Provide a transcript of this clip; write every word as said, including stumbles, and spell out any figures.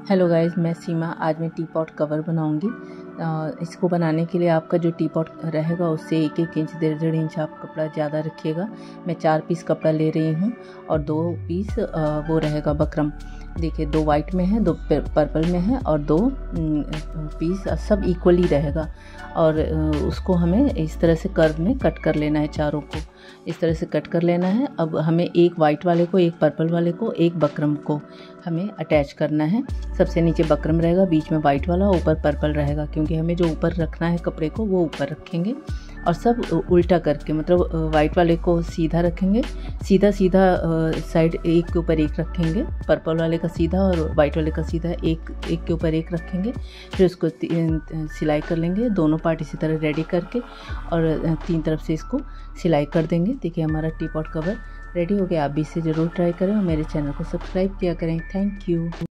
Hello guys, मैं सीमा। आज मैं टी पॉट कवर बनाऊंगी। अ, इसको बनाने के लिए आपका जो टी पॉट रहेगा उससे एक एक इंच डेढ़ डेढ़ इंच आप कपड़ा ज़्यादा रखिएगा। मैं चार पीस कपड़ा ले रही हूँ और दो पीस अ, वो रहेगा बकरम। देखिए, दो वाइट में है, दो पर्पल में है और दो पीस सब इक्वली रहेगा। और उसको हमें इस तरह से कर्व में कट कर लेना है, चारों को इस तरह से कट कर लेना है। अब हमें एक वाइट वाले को, एक पर्पल वाले को, एक बकरम को हमें अटैच करना है। सबसे नीचे बकरम रहेगा, बीच में वाइट वाला, ऊपर पर्पल रहेगा, क्योंकि हमें जो ऊपर रखना है कपड़े को वो ऊपर रखेंगे। और सब उल्टा करके, मतलब वाइट वाले को सीधा रखेंगे, सीधा सीधा साइड एक के ऊपर एक रखेंगे, पर्पल वाले का सीधा और वाइट वाले का सीधा एक एक के ऊपर एक रखेंगे। फिर उसको सिलाई कर लेंगे, दोनों पार्ट इसी तरह रेडी करके और तीन तरफ से इसको सिलाई कर देंगे। देखिए, हमारा टी पॉट कवर रेडी हो गया। आप भी इसे ज़रूर ट्राई करें और मेरे चैनल को सब्सक्राइब किया करें। Thank you.